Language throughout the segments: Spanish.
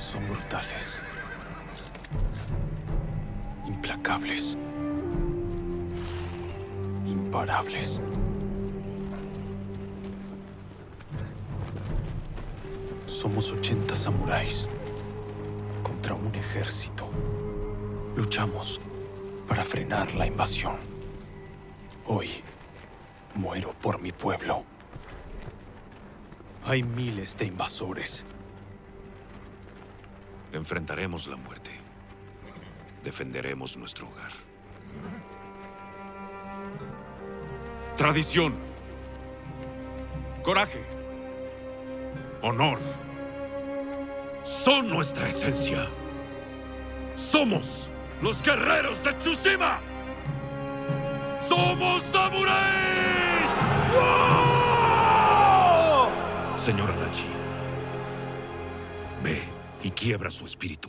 Son brutales, implacables, imparables. Somos 80 samuráis contra un ejército. Luchamos para frenar la invasión. Hoy muero por mi pueblo. Hay miles de invasores. Enfrentaremos la muerte. Defenderemos nuestro hogar. Tradición. Coraje. Honor. Son nuestra esencia. Somos los guerreros de Tsushima. ¡Somos samuráis! ¡Oh! Señor Adachi, ve y quiebra su espíritu.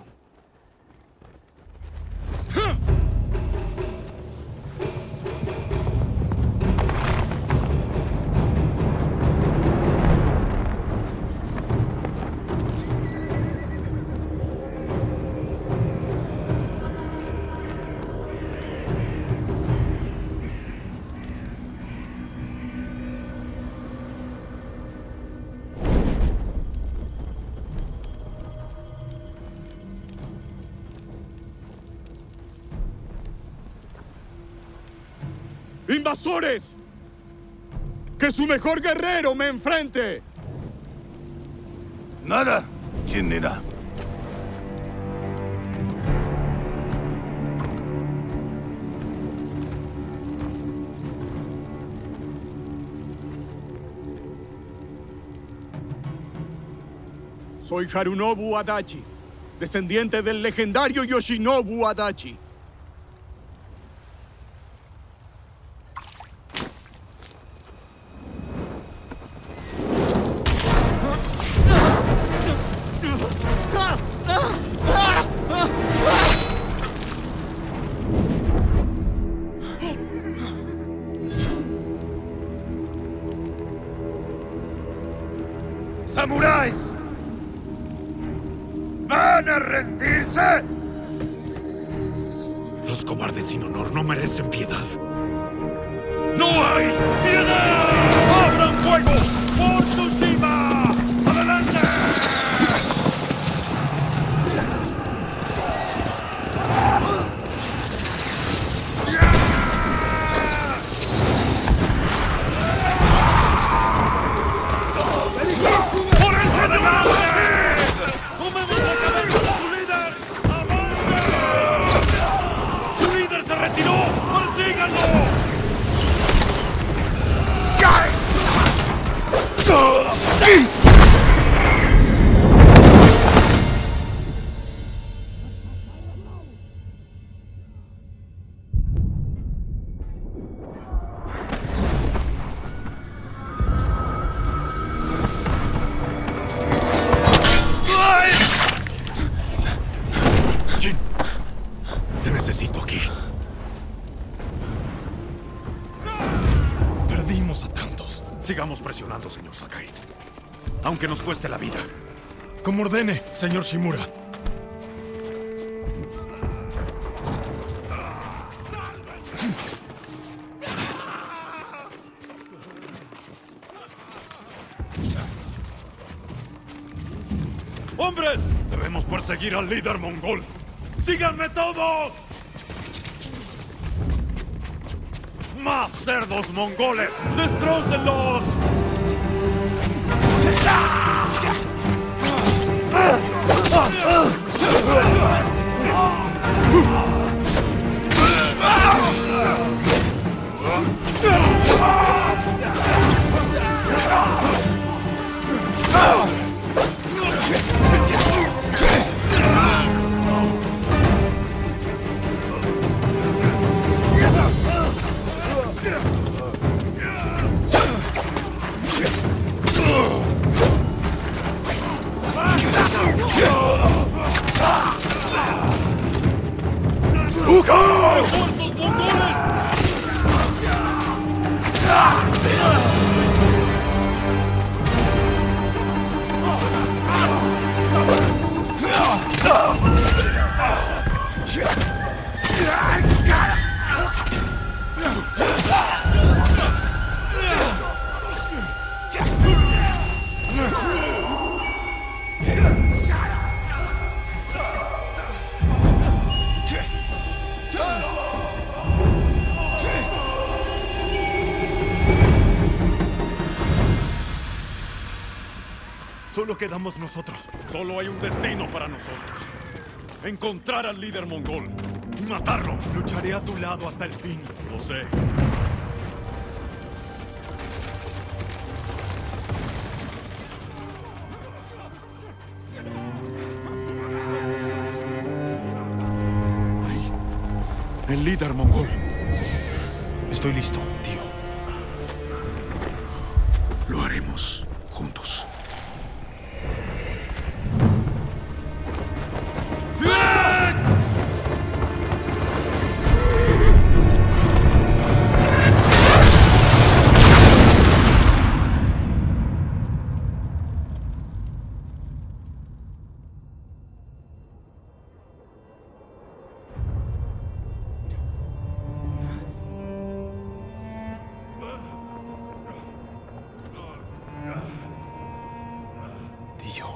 ¡Invasores! ¡Que su mejor guerrero me enfrente! Nada. ¿Quién era? Soy Harunobu Adachi, descendiente del legendario Yoshinobu Adachi. ¡Samuráis! ¿Van a rendirse? Los cobardes sin honor no merecen piedad. ¡No hay piedad! ¡Abran fuego por Tsushima! ¡Adelante! ¡Por eso adelante! ¡Tomemos la cabeza de su líder! ¡Avance! ¡Su líder se retiró! ¡Persíganlo! Jin, te necesito aquí. Perdimos a tantos. Sigamos presionando, señor Sakai. Aunque nos cueste la vida. Como ordene, señor Shimura. ¡Hombres! Debemos perseguir al líder mongol. ¡Síganme todos! ¡Más cerdos mongoles! ¡Destrócenlos! solo quedamos nosotros. Solo hay un destino para nosotros. Encontrar al líder mongol y matarlo. Lucharé a tu lado hasta el fin. Lo sé. El líder mongol. Estoy listo, tío. Lo haremos juntos. Tío.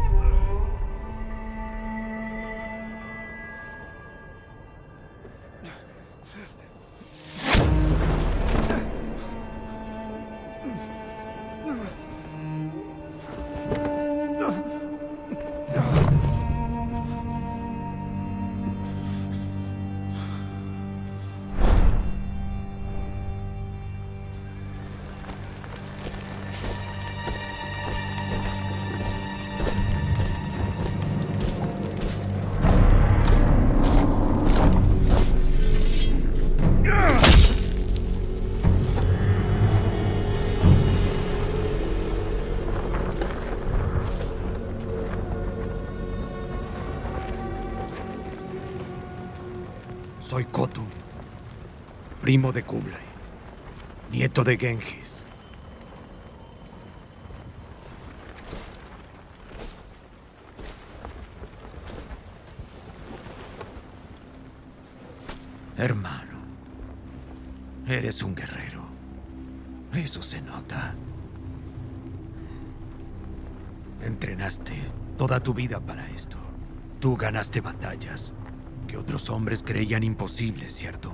Soy Khotun, primo de Kublai, nieto de Genghis. Hermano, eres un guerrero. Eso se nota. Entrenaste toda tu vida para esto. Tú ganaste batallas que otros hombres creían imposibles, ¿cierto?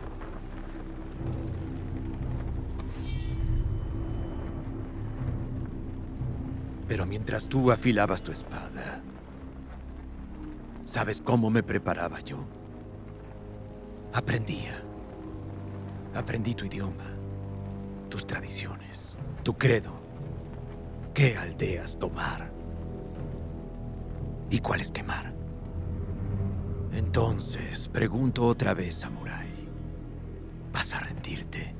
Pero mientras tú afilabas tu espada, ¿sabes cómo me preparaba yo? Aprendí tu idioma, tus tradiciones, tu credo, qué aldeas tomar y cuáles quemar. Entonces, pregunto otra vez, samurái, ¿vas a rendirte?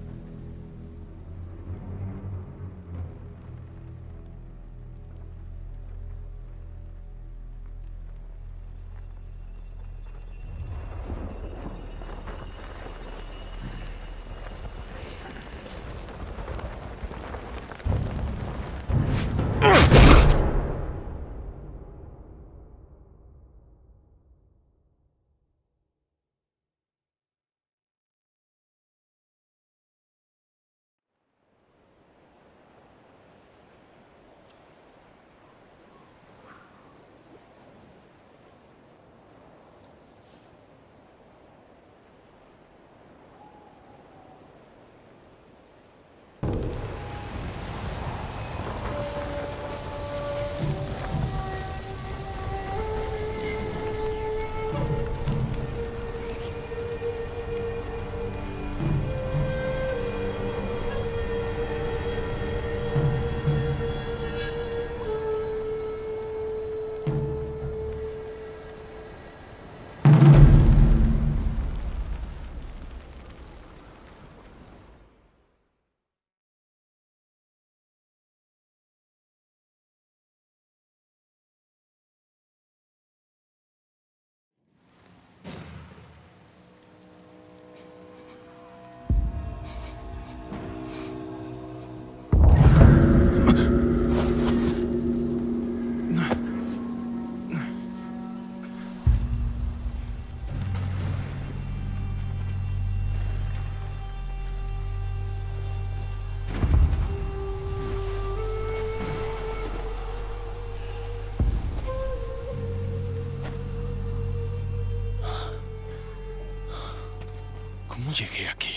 ¿Cómo llegué aquí?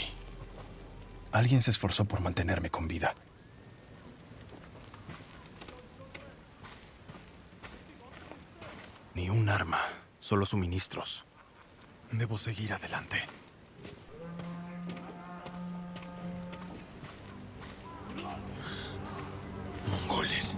Alguien se esforzó por mantenerme con vida. Ni un arma, solo suministros. Debo seguir adelante. Mongoles.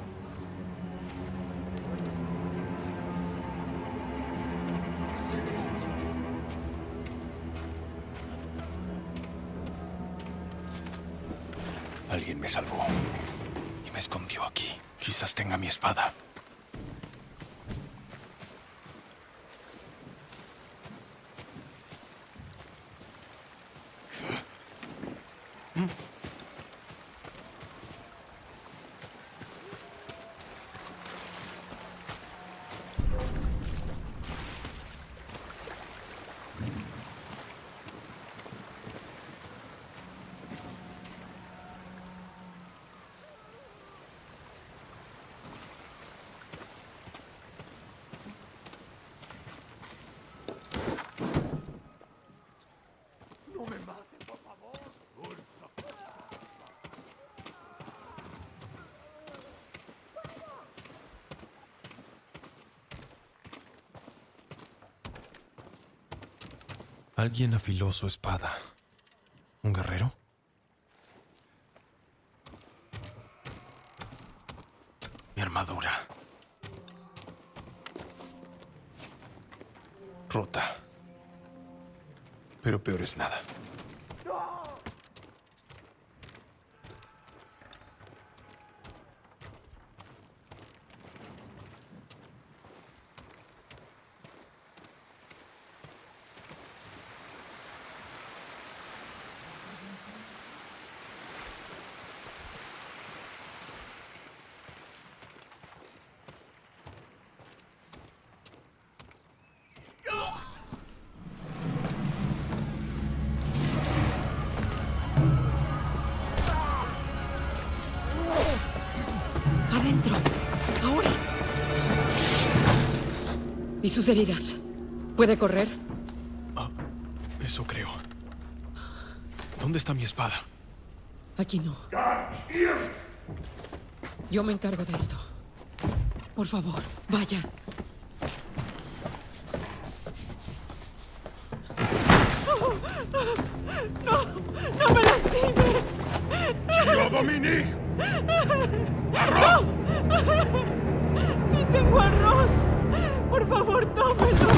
Alguien me salvó y me escondió aquí. Quizás tenga mi espada. Alguien afiló su espada. ¿Un guerrero? Mi armadura. Rota. Pero peor es nada. Adentro. Ahora. ¿Y sus heridas? ¿Puede correr? Eso creo. ¿Dónde está mi espada? Aquí no. Yo me encargo de esto. Por favor, vaya. ¡No! ¡No me lastime! ¡Tío Dominique! ¡No! ¡Sí tengo arroz! ¡Por favor, tómelo!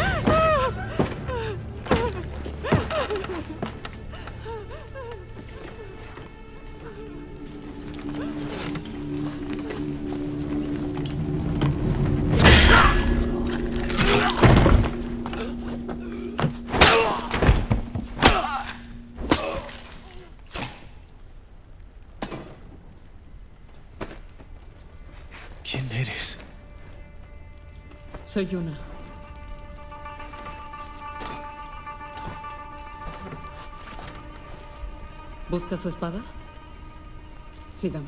¿Quién eres? Soy Yuna. ¿Busca su espada? Sígame.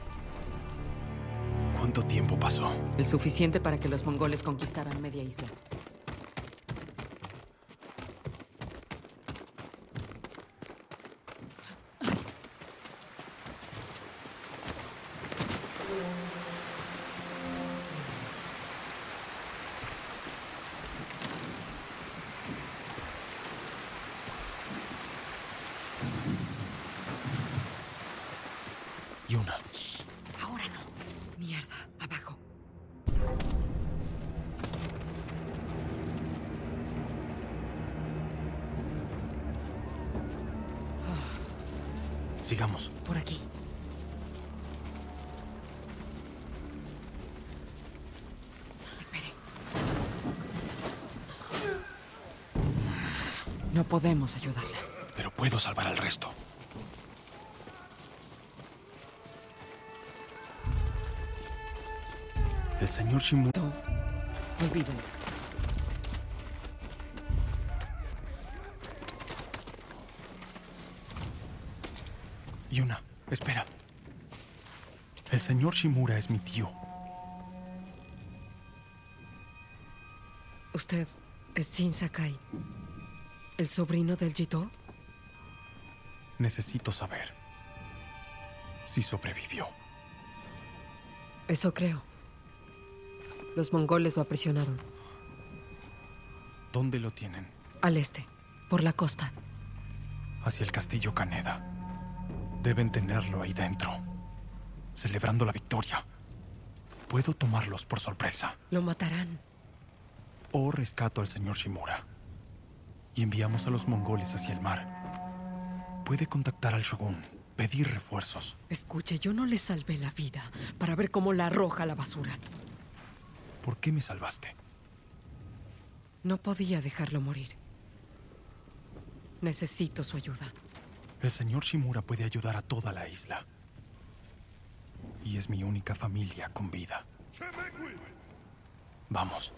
¿Cuánto tiempo pasó? El suficiente para que los mongoles conquistaran media isla. Yuna. Ahora no. Mierda, abajo. Sigamos. Por aquí. Espere. No podemos ayudarla. Pero puedo salvar al resto. El señor Shimura... Olvídenlo. Yuna, espera. El señor Shimura es mi tío. ¿Usted es Jin Sakai, el sobrino del Jito? Necesito saber si sobrevivió. Eso creo. Los mongoles lo aprisionaron. ¿Dónde lo tienen? Al este, por la costa. Hacia el castillo Kaneda. Deben tenerlo ahí dentro, celebrando la victoria. Puedo tomarlos por sorpresa. Lo matarán. O rescato al señor Shimura y enviamos a los mongoles hacia el mar. Puede contactar al shogun, pedir refuerzos. Escuche, yo no le salvé la vida para ver cómo la arroja a la basura. ¿Por qué me salvaste? No podía dejarlo morir. Necesito su ayuda. El señor Shimura puede ayudar a toda la isla. Y es mi única familia con vida. Vamos.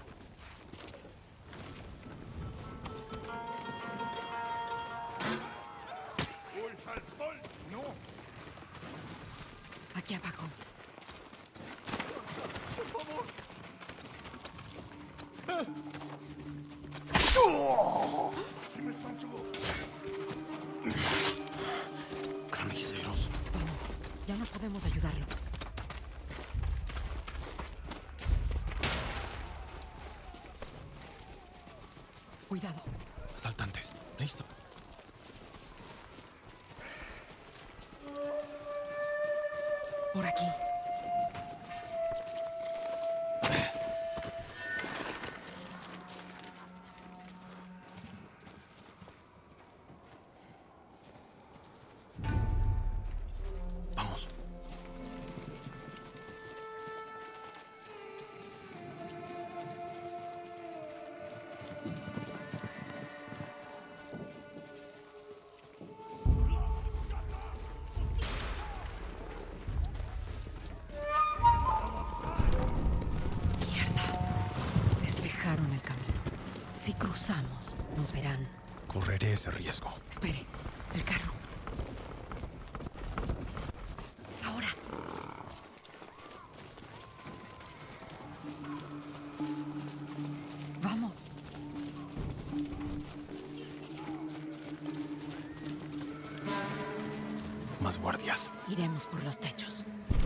Aquí abajo. Carniceros. Vamos, ya no podemos ayudarlo. Cuidado. Asaltantes. Listo. Por aquí. Vamos. Despejaron el camino. Si cruzamos, nos verán. Correré ese riesgo. Espere, el carro. Ahora. Vamos. Más guardias. Iremos por los techos.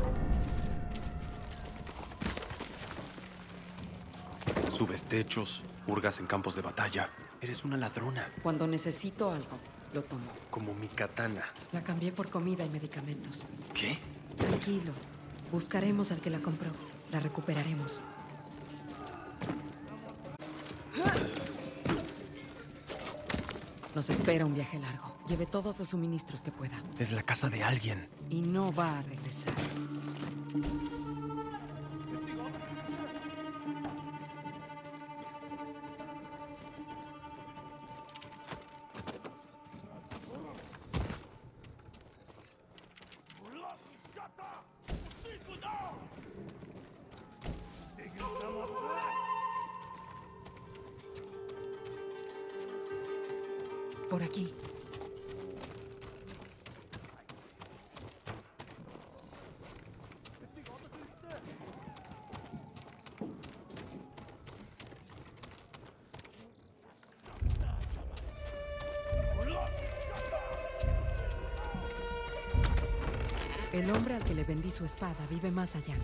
Subes techos, hurgas en campos de batalla. Eres una ladrona. Cuando necesito algo, lo tomo. Como mi katana. La cambié por comida y medicamentos. ¿Qué? Tranquilo. Buscaremos al que la compró. La recuperaremos. Nos espera un viaje largo. Lleve todos los suministros que pueda. Es la casa de alguien. Y no va a regresar. Por aquí. El hombre al que le vendí su espada vive más allá.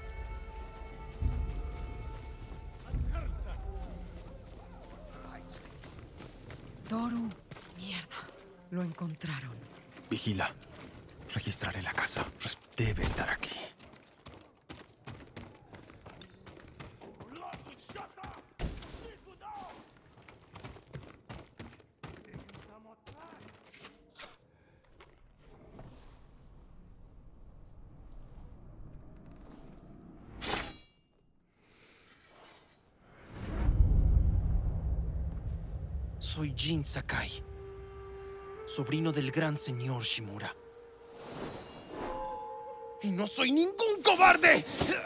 Toru. Mierda. Lo encontraron. Vigila. Registraré la casa. Debe estar aquí. Soy Jin Sakai, sobrino del gran señor Shimura. ¡Y no soy ningún cobarde!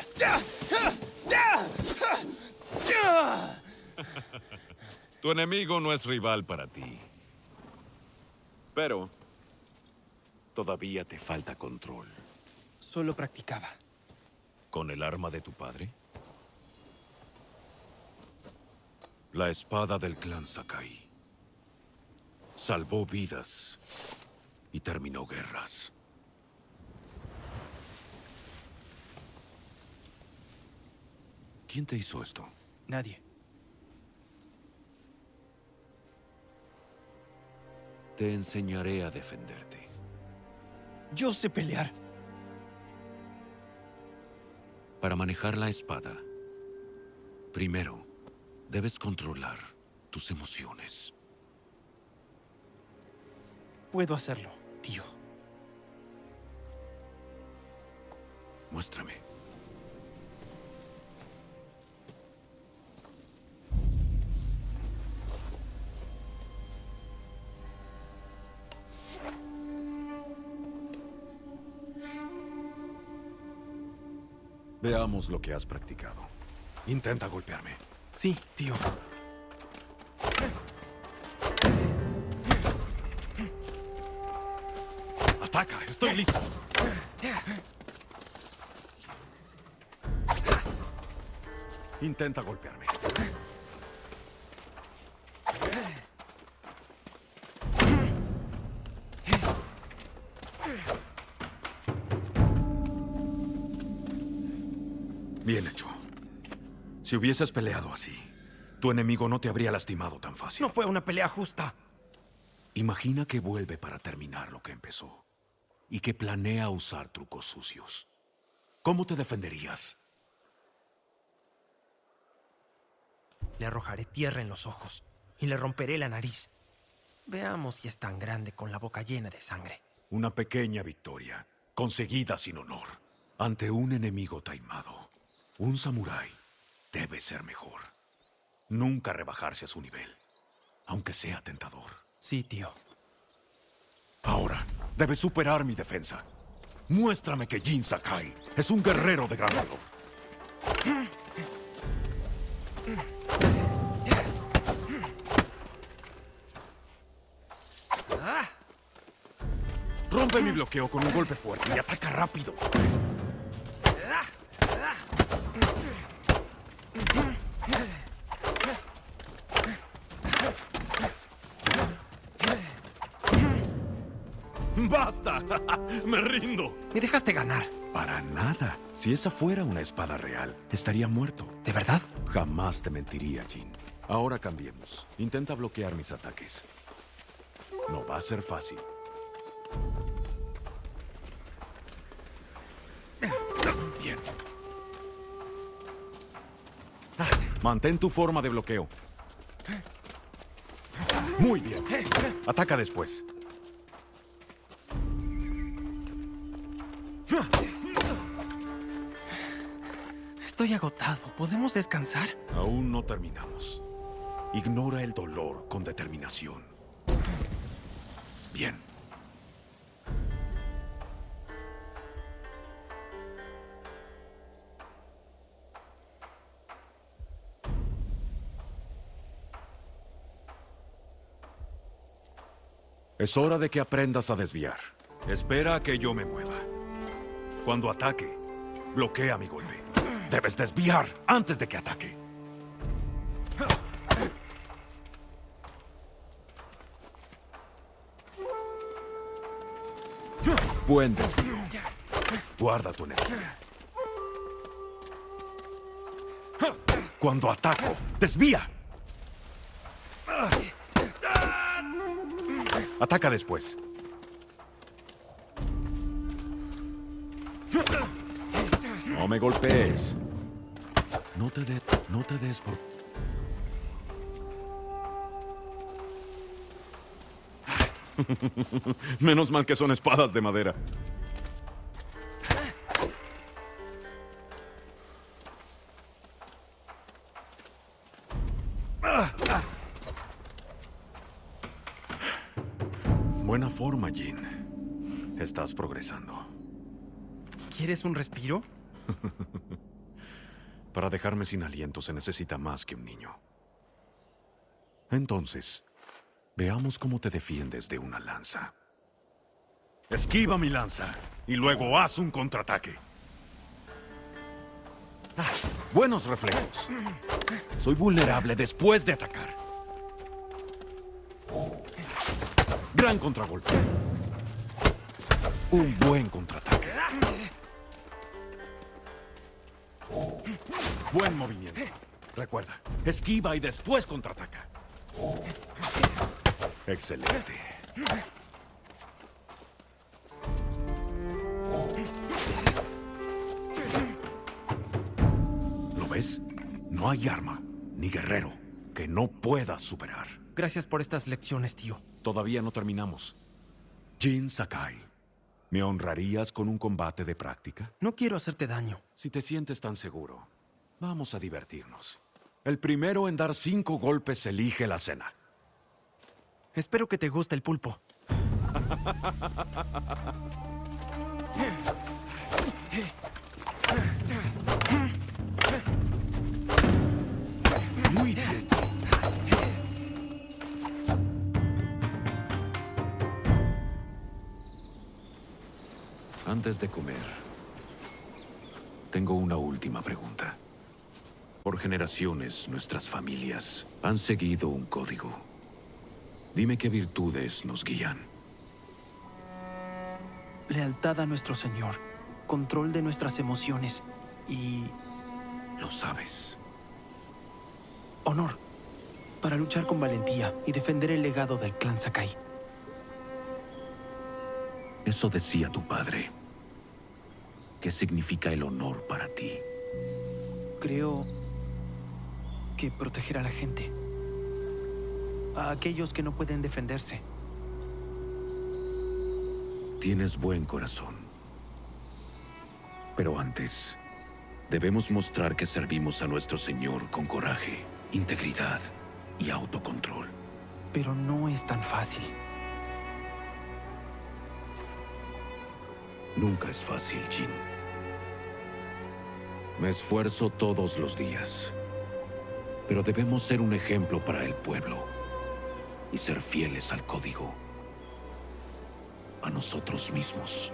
Tu enemigo no es rival para ti. Pero todavía te falta control. Solo practicaba. ¿Con el arma de tu padre? La espada del clan Sakai. Salvó vidas y terminó guerras. ¿Quién te hizo esto? Nadie. Te enseñaré a defenderte. Yo sé pelear. Para manejar la espada, primero debes controlar tus emociones. Puedo hacerlo, tío. Muéstrame. Veamos lo que has practicado. Intenta golpearme. Sí, tío. ¡Ataca! ¡Estoy listo! Intenta golpearme. Bien hecho. Si hubieses peleado así, tu enemigo no te habría lastimado tan fácil. No fue una pelea justa. Imagina que vuelve para terminar lo que empezó y que planea usar trucos sucios. ¿Cómo te defenderías? Le arrojaré tierra en los ojos y le romperé la nariz. Veamos si es tan grande con la boca llena de sangre. Una pequeña victoria, conseguida sin honor, ante un enemigo taimado. Un samurái debe ser mejor. Nunca rebajarse a su nivel, aunque sea tentador. Sí, tío. Ahora, debes superar mi defensa. Muéstrame que Jin Sakai es un guerrero de gran valor. Rompe mi bloqueo con un golpe fuerte y ataca rápido. ¡Basta! ¡Me rindo! Me dejaste ganar. Para nada. Si esa fuera una espada real, estaría muerto. ¿De verdad? Jamás te mentiría, Jin. Ahora cambiemos. Intenta bloquear mis ataques. No va a ser fácil. Bien. Mantén tu forma de bloqueo. Muy bien. Ataca después. Estoy agotado. ¿Podemos descansar? Aún no terminamos. Ignora el dolor con determinación. Bien. Es hora de que aprendas a desviar. Espera a que yo me mueva. Cuando ataque, bloquea mi golpe. Debes desviar antes de que ataque. Buen desvío. Guarda tu energía. Cuando ataco, desvía. Ataca después. No me golpees. No te des por... Menos mal que son espadas de madera. Buena forma, Jin. Estás progresando. ¿Quieres un respiro? Para dejarme sin aliento se necesita más que un niño. Entonces, veamos cómo te defiendes de una lanza. Esquiva mi lanza y luego haz un contraataque. Buenos reflejos. Soy vulnerable después de atacar. Gran contragolpe. Un buen contraataque. Buen movimiento. Recuerda, esquiva y después contraataca. Excelente. ¿Lo ves? No hay arma, ni guerrero, que no puedas superar. Gracias por estas lecciones, tío. Todavía no terminamos. Jin Sakai, ¿me honrarías con un combate de práctica? No quiero hacerte daño. Si te sientes tan seguro, vamos a divertirnos. El primero en dar 5 golpes elige la cena. Espero que te guste el pulpo. Muy bien. Antes de comer, tengo una última pregunta. Por generaciones, nuestras familias han seguido un código. Dime qué virtudes nos guían. Lealtad a nuestro Señor, control de nuestras emociones y Lo sabes. honor para luchar con valentía y defender el legado del clan Sakai. Eso decía tu padre. ¿Qué significa el honor para ti? Creo que proteger a la gente, a aquellos que no pueden defenderse. Tienes buen corazón. Pero antes, debemos mostrar que servimos a nuestro Señor con coraje, integridad y autocontrol. Pero no es tan fácil. Nunca es fácil, Jin. Me esfuerzo todos los días. Pero debemos ser un ejemplo para el pueblo y ser fieles al código. A nosotros mismos.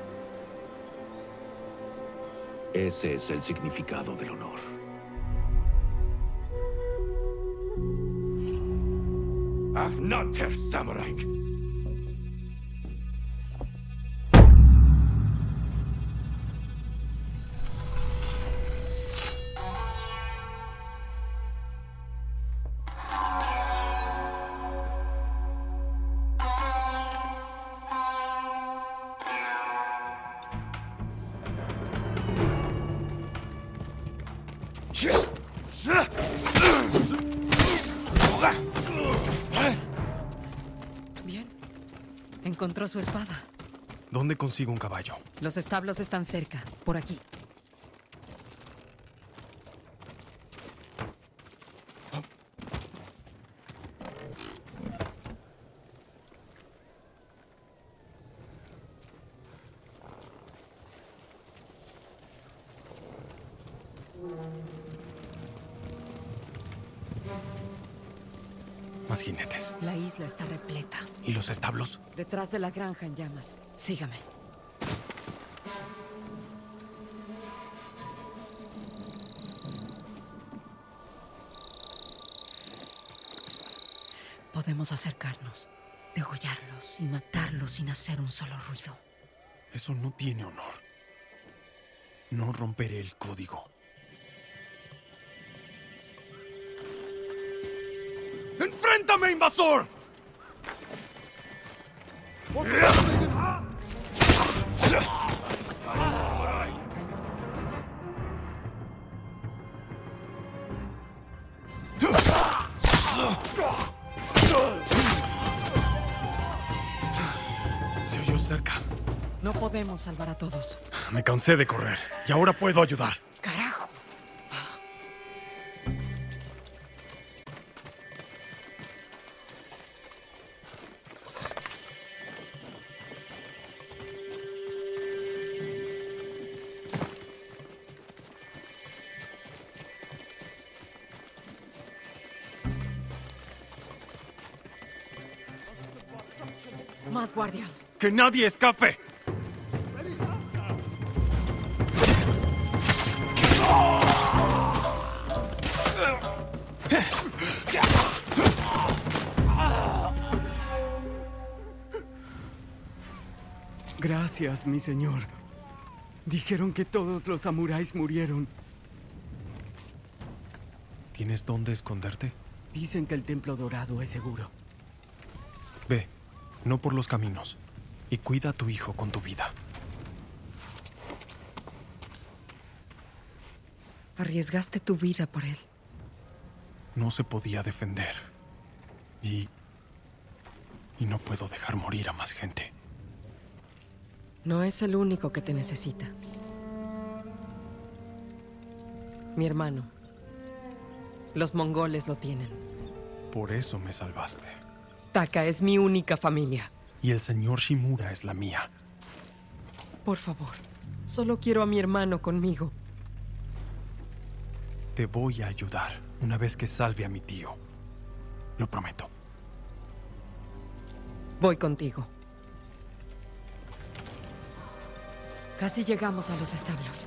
Ese es el significado del honor. Afnater Samurai. Bien. Encontró su espada. ¿Dónde consigo un caballo? Los establos están cerca, por aquí. Más jinetes. La isla está repleta. ¿Y los establos? Detrás de la granja en llamas. Sígame. Podemos acercarnos, degollarlos y matarlos sin hacer un solo ruido. Eso no tiene honor. No romperé el código. ¡Enfréntame, invasor! Se oyó cerca. No podemos salvar a todos. Me cansé de correr y ahora puedo ayudar. ¡Carajo! Más guardias. ¡Que nadie escape! Gracias, mi señor. Dijeron que todos los samuráis murieron. ¿Tienes dónde esconderte? Dicen que el Templo Dorado es seguro. Ve, no por los caminos. Y cuida a tu hijo con tu vida. Arriesgaste tu vida por él. No se podía defender. Y no puedo dejar morir a más gente. No es el único que te necesita. Mi hermano. Los mongoles lo tienen. Por eso me salvaste. Taka es mi única familia. Y el señor Shimura es la mía. Por favor, solo quiero a mi hermano conmigo. Te voy a ayudar una vez que salve a mi tío. Lo prometo. Voy contigo. Casi llegamos a los establos.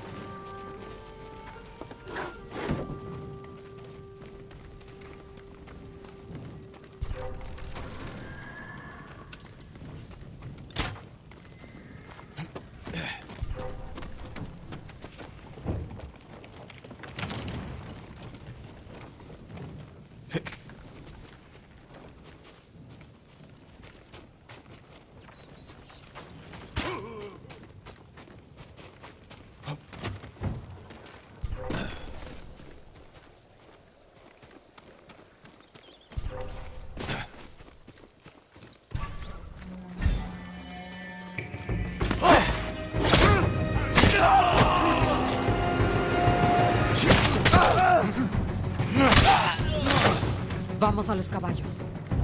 Vamos a los caballos.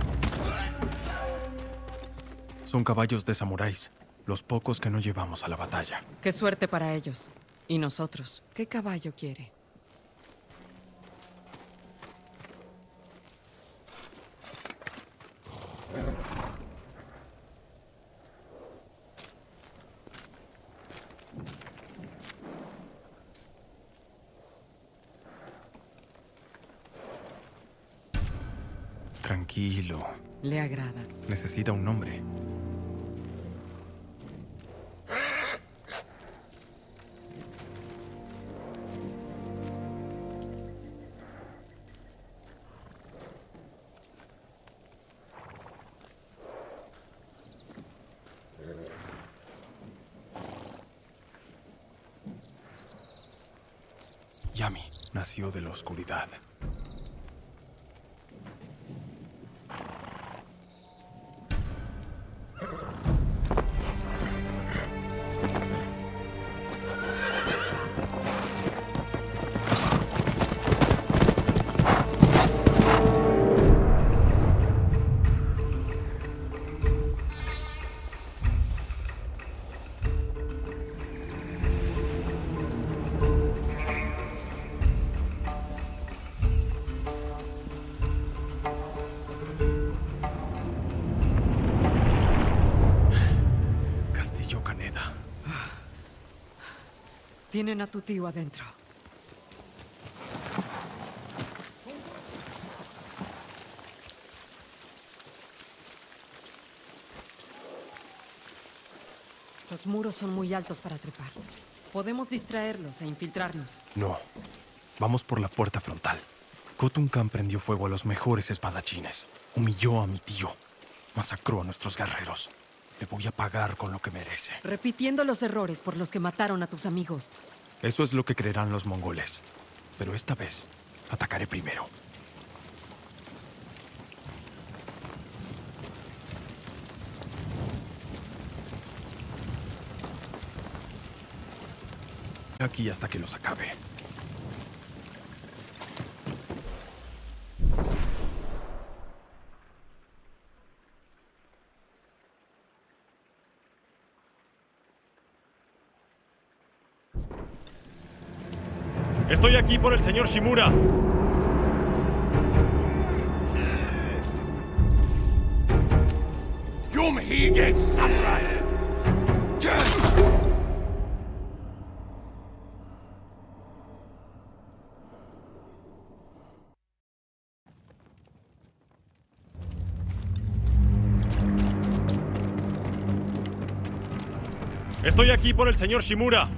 Son caballos de samuráis, los pocos que no llevamos a la batalla. Qué suerte para ellos. ¿Y nosotros? ¿Qué caballo quiere? Tranquilo. Le agrada. Necesita un nombre. Yami nació de la oscuridad. Tienen a tu tío adentro. Los muros son muy altos para trepar. Podemos distraerlos e infiltrarnos. No. Vamos por la puerta frontal. Khotun Khan prendió fuego a los mejores espadachines. Humilló a mi tío. Masacró a nuestros guerreros. Le voy a pagar con lo que merece. Repitiendo los errores por los que mataron a tus amigos. Eso es lo que creerán los mongoles. Pero esta vez, atacaré primero. Aquí hasta que los acabe. Estoy aquí por el señor Shimura. Yumhige Samurai. Estoy aquí por el señor Shimura.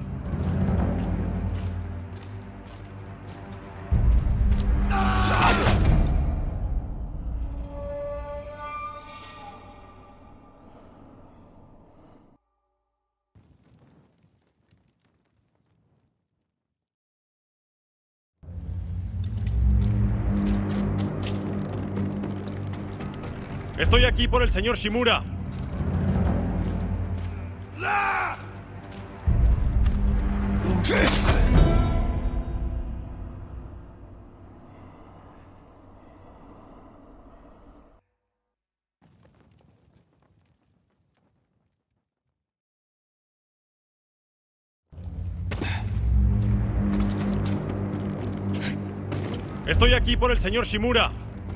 Estoy aquí por el señor Shimura. Estoy aquí por el señor Shimura.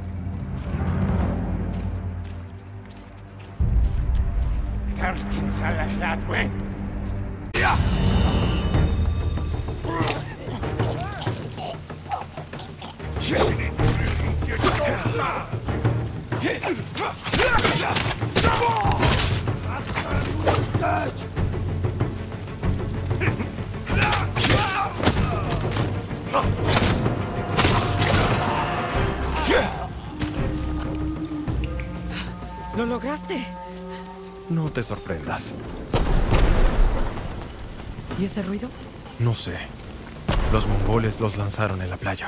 ¡Lo lograste! No te sorprendas. ¿Y ese ruido? No sé. Los mongoles los lanzaron en la playa.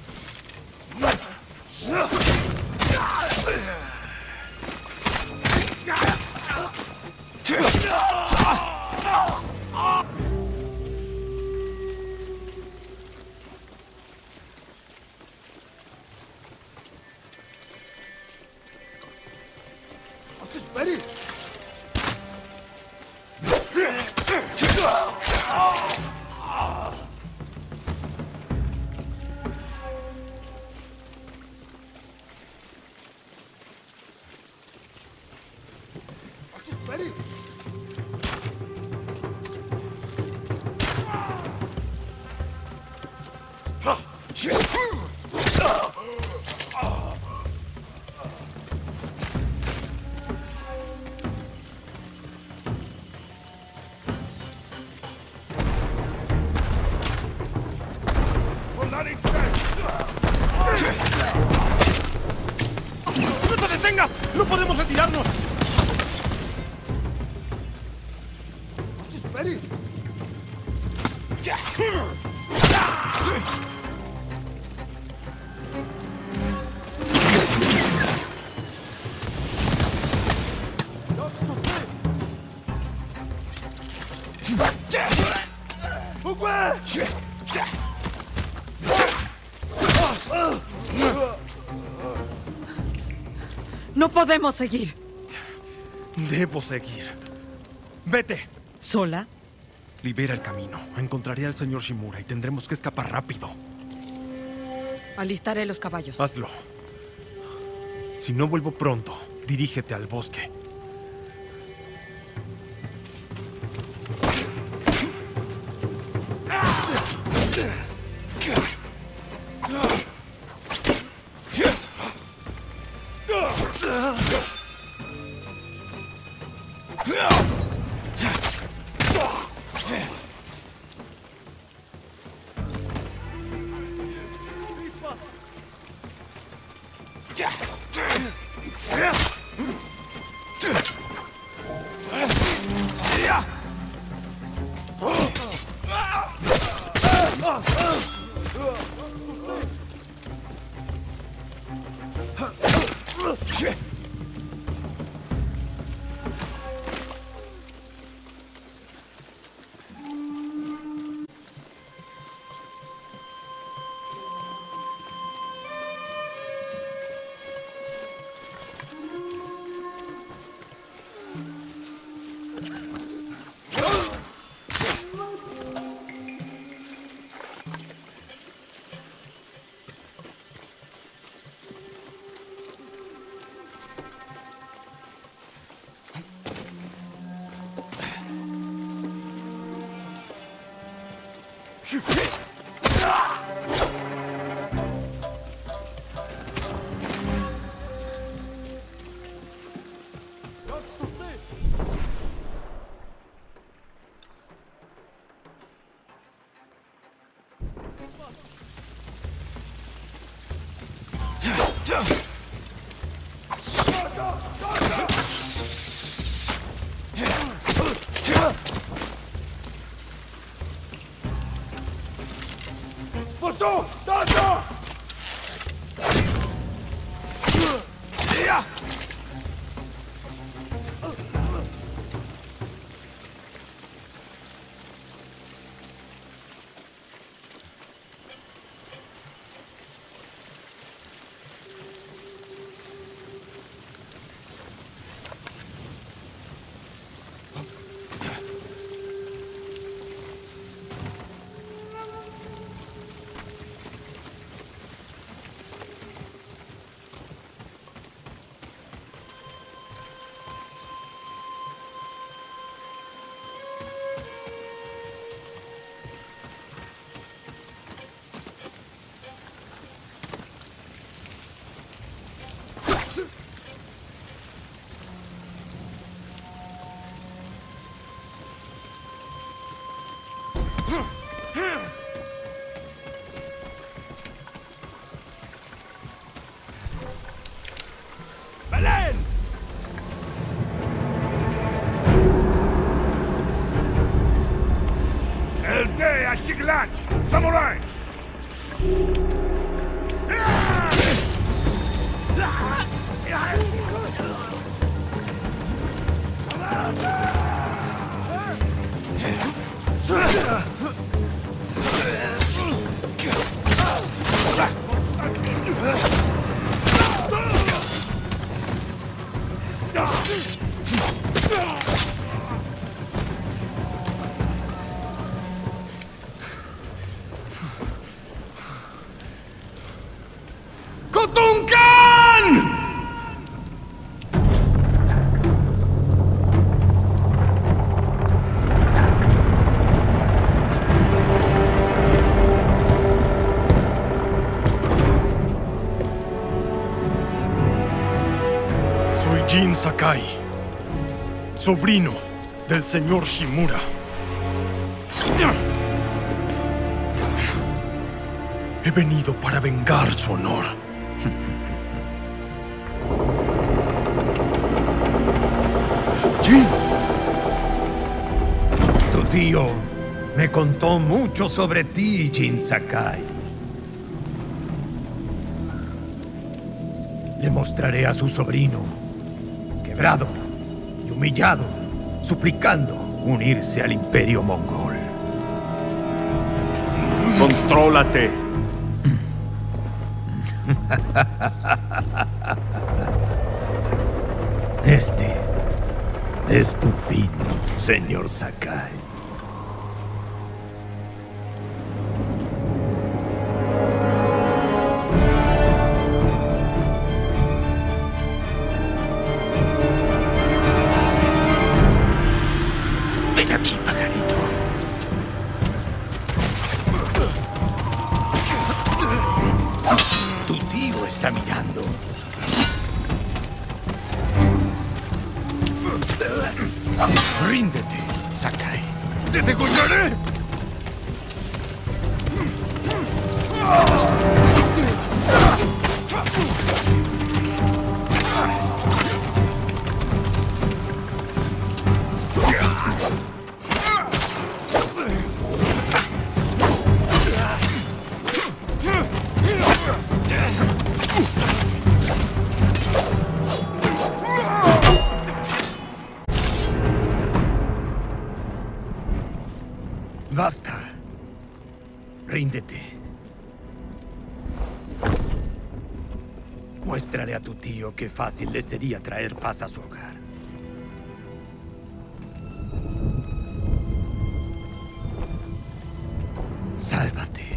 ¡No te detengas! ¡No podemos retirarnos! ¡No podemos seguir! Debo seguir. ¡Vete! ¿Sola? Libera el camino. Encontraré al señor Shimura y tendremos que escapar rápido. Alistaré los caballos. Hazlo. Si no vuelvo pronto, dirígete al bosque. ¡Belén! El de Ashiglach, Samurai. ¡Kotunkan! Soy Jin Sakai, sobrino del señor Shimura. He venido para vengar su honor. Jin. Tu tío me contó mucho sobre ti, Jin Sakai. Le mostraré a su sobrino, quebrado y humillado, suplicando unirse al Imperio Mongol. ¡Contrólate! Este es tu fin, señor Sakai. Ven aquí, pajarito. Tu tío está mirando. Ríndete, Sakai. ¡Te degollaré! Basta. Ríndete. Muéstrale a tu tío qué fácil le sería traer paz a su hogar. Sálvate.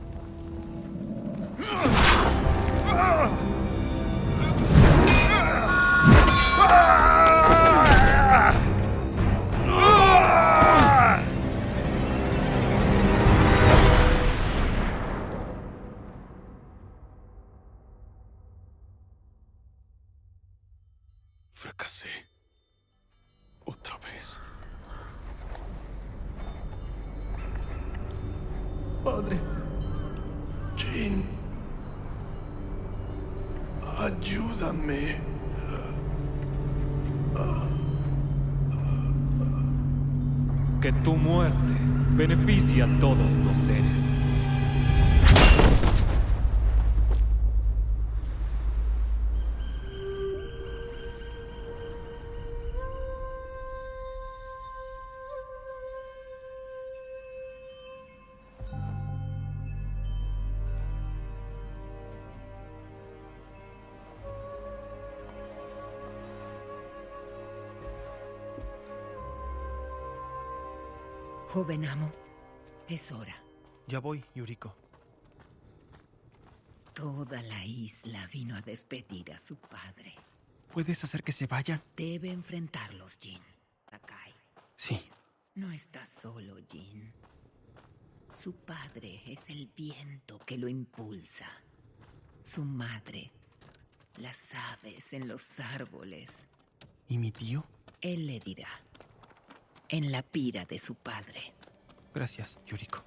Fracasé. Otra vez. Padre. Jin. Ayúdame. Que tu muerte beneficie a todos los seres. Joven amo, es hora. Ya voy, Yuriko. Toda la isla vino a despedir a su padre. ¿Puedes hacer que se vaya? Debe enfrentarlos, Jin. Sakai. Sí. No estás solo, Jin. Su padre es el viento que lo impulsa. Su madre Las aves en los árboles. ¿Y mi tío? Él le dirá. En la pira de su padre. Gracias, Yuriko.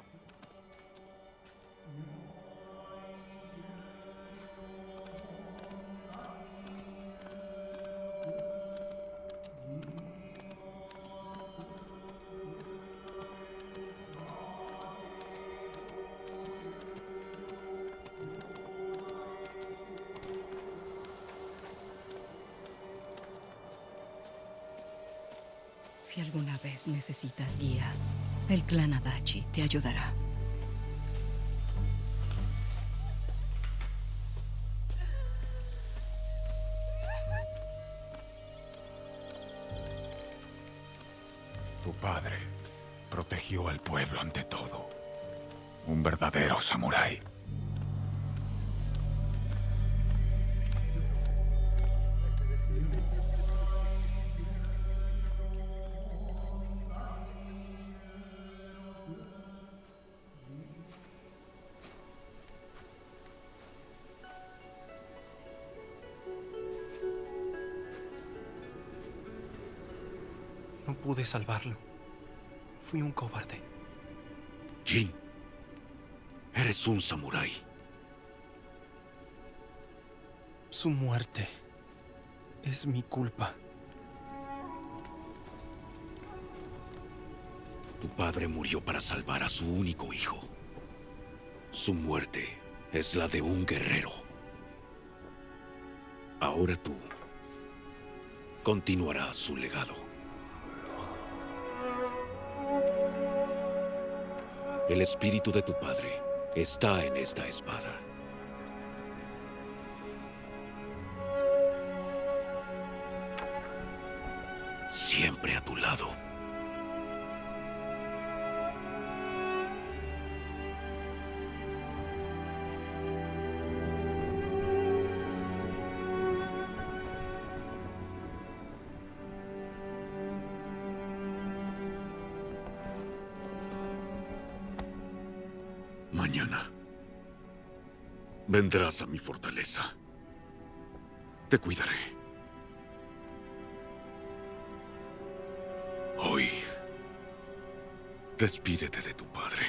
Si alguna vez necesitas guía, el clan Adachi te ayudará. Tu padre protegió al pueblo ante todo. Un verdadero samurái. No pude salvarlo. Fui un cobarde. Jin, eres un samurái. Su muerte es mi culpa. Tu padre murió para salvar a su único hijo. Su muerte es la de un guerrero. Ahora tú continuarás su legado. El espíritu de tu padre está en esta espada. Siempre a tu lado. Mañana vendrás a mi fortaleza. Te cuidaré. Hoy, despídete de tu padre.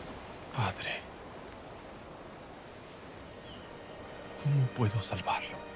Padre, ¿cómo puedo salvarlo?